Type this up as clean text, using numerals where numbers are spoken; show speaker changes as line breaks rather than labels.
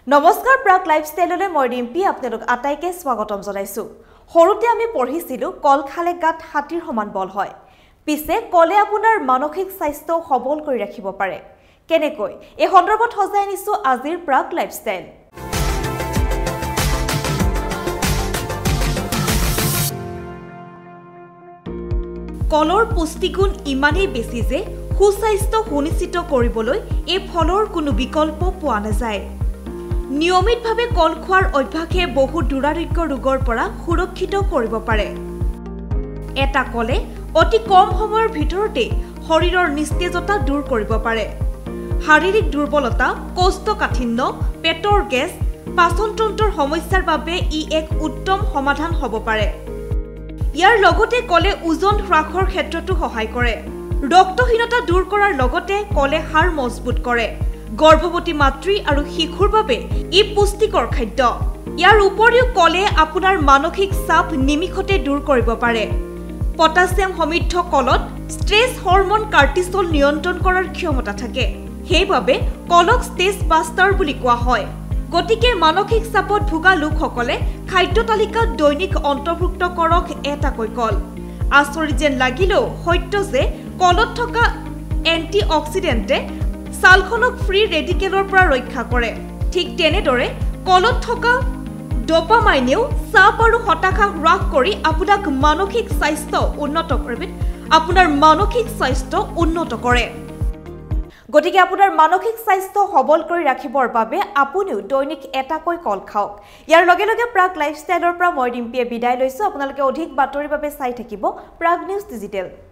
নমস্কাৰ প্ৰাগ লাইফষ্টাইললৈ মই ৰিম্পি আপোনালোক আটাইকে স্বাগতম জনাইছো। সৰুতে আমি পঢ়িছিলো কল খালে গাত হাতীৰ সমান বল হয়। পিছে কলে আপোনাৰ মানসিক স্বাস্থ্য সবল কৰি ৰাখিব পাৰে। কেনেকৈ এই সন্দৰ্ভত সজাই আনিছো আজিৰ প্ৰাগ লাইফষ্টাইল। কলৰ পুষ্টিগুণ ইমানেই বেছি যে সুস্বাস্থ্য সুনিশ্চিত কৰিবলৈ এই ফলৰ কোনো বিকল্প পোৱা নাযায়। নিয়মিতভাৱে কল খোৱাৰ অভ্যাসে বহু দুৰাৰোগ্য ৰোগৰ পৰা সুৰক্ষিত কৰিব পাৰে। এটা কলে অতি কম সময়ৰ ভিতৰতে শৰীৰৰ নিস্তেজতা দূৰ কৰিব পাৰে। শাৰীৰিক দুৰ্বলতা, কোষ্ঠকাঠিন্য, পেটৰ গেছ, পাচনতন্ত্ৰৰ সমস্যাৰ বাবে ই এক উত্তম সমাধান হ'ব পাৰে। ইয়াৰ লগতে কলে ওজন হ্ৰাসৰ ক্ষেত্ৰতো সহায় কৰে। ৰক্তহীনতা দূৰ কৰাৰ লগতে কলে হাড় মজবুত কৰে। গৰ্ভৱতী মাতৃ আৰু শিশুৰ বাবে ই পুষ্টিকৰ খাদ্য। ইয়াৰ উপৰিও কলে আপোনাৰ মানসিক চাপ নিমিষতে দূৰ কৰিব পাৰে। পটাছিয়াম সমৃদ্ধ কলত ষ্ট্ৰেছ হৰমন কৰ্টিসল নিয়ন্ত্ৰণ কৰাৰ ক্ষমতা থাকে। সেইবাবে কলক ষ্ট্ৰেছ বাষ্টাৰ বুলি কোৱা হয়। গতিকে মানসিক চাপত ভোগা লোকসকলে খাদ্য তালিকাত দৈনিক অন্তৰ্ভুক্ত কৰক এটাকৈ কল। আচৰিত যেন লাগিলেও সত্য যে কলত থকা এন্টি অক্সিডেণ্টে ছালখনক ফ্ৰী ৰেডিকেলৰ পৰা ৰক্ষা কৰে। ঠিক তেনেদৰে কলত থকা ডপামাইনেও চাপ আৰু হতাশা হ্ৰাস কৰি আপোনাৰ মানসিক স্বাস্থ্য উন্নত কৰে। গতিকে আপোনাৰ মানসিক স্বাস্থ্য সবল কৰি ৰাখিবৰ বাবে আপুনিও দৈনিক এটাকৈ কল খাওক। ইয়াৰ লগে লগে প্ৰাগ লাইফষ্টাইলৰ পৰা মই ৰিম্পিয়ে বিদায় লৈছো। আপোনালোকে অধিক বাতৰিৰ বাবে চাই থাকিব প্ৰাগ নিউজ ডিজিটেল।